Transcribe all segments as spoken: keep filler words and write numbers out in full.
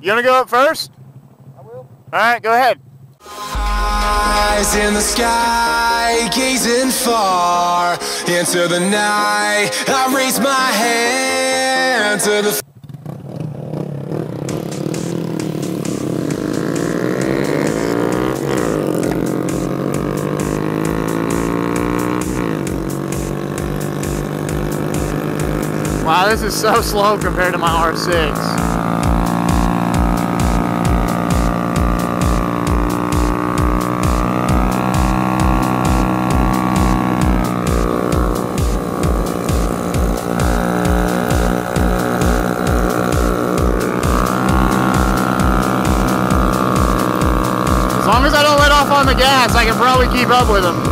You gonna go up first? I will. All right, go ahead. Eyes in the sky, gazing far into the night. I raise my hand to the. Wow, this is so slow compared to my R six. As long as I don't let off on the gas, I can probably keep up with them.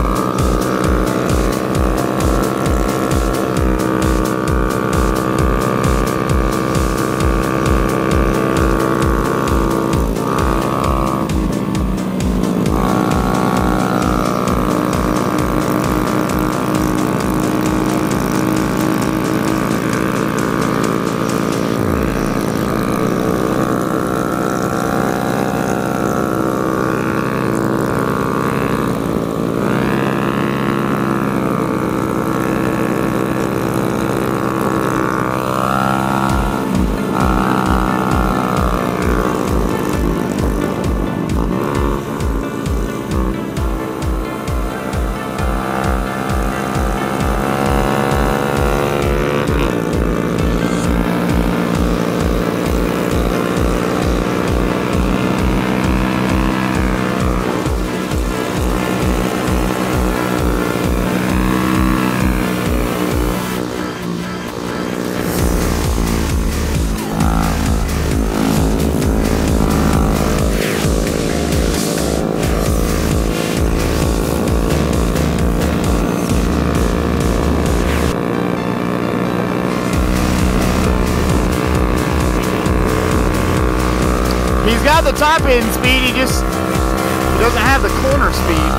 He's got the top end speed, he just he doesn't have the corner speed.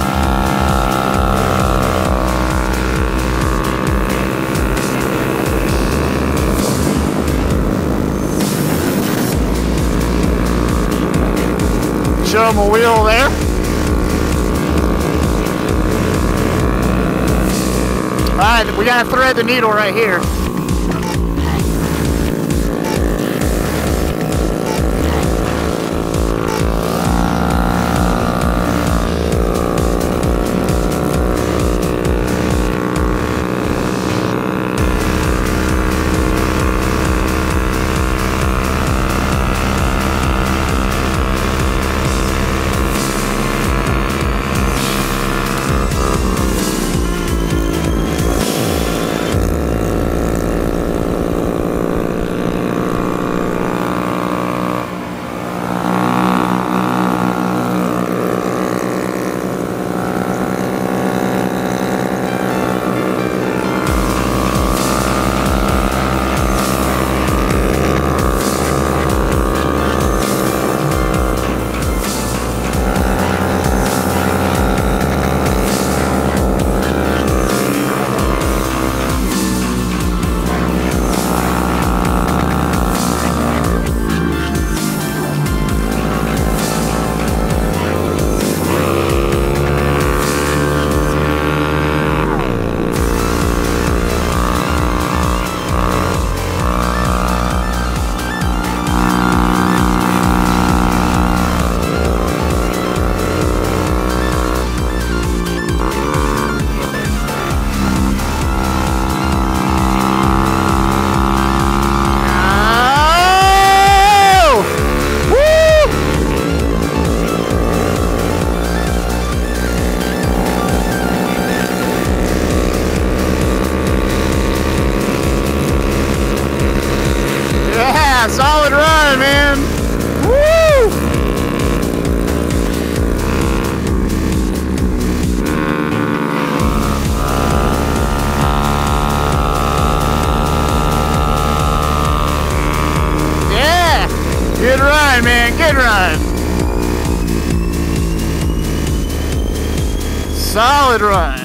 Show him a wheel there. Alright, we gotta thread the needle right here. Solid run, man. Woo! Yeah, good run, man. Good run. Solid run.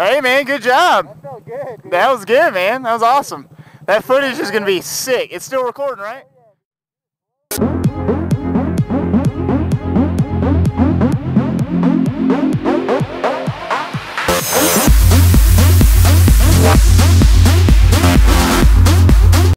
Hey, man, good job. That felt good, dude. That was good, man. That was awesome. That footage is going to be sick. It's still recording, right?